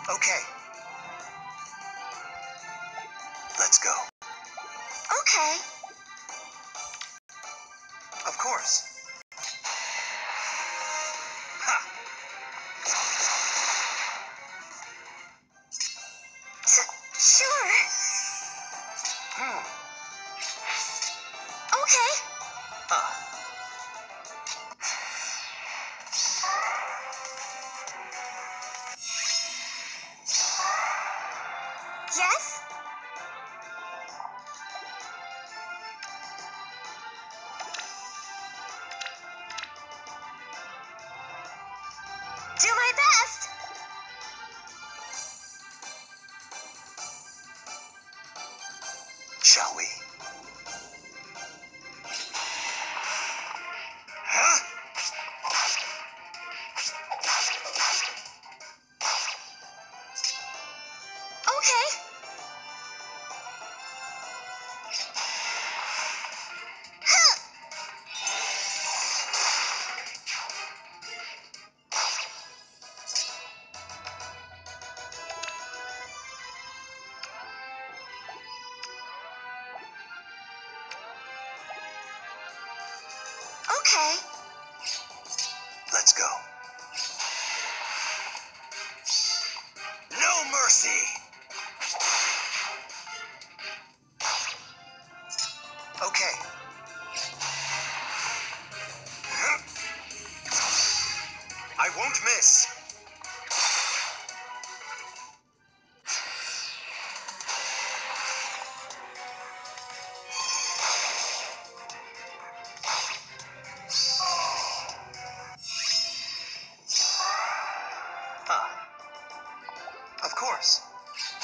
Okay, let's go. Okay. Of course. Ha! Sure. Hmm. Okay. Ah. Yes? Do my best. Shall we? Huh? Okay. Huh. Okay. Let's go. No mercy! Okay. I won't miss. Ah. Of course.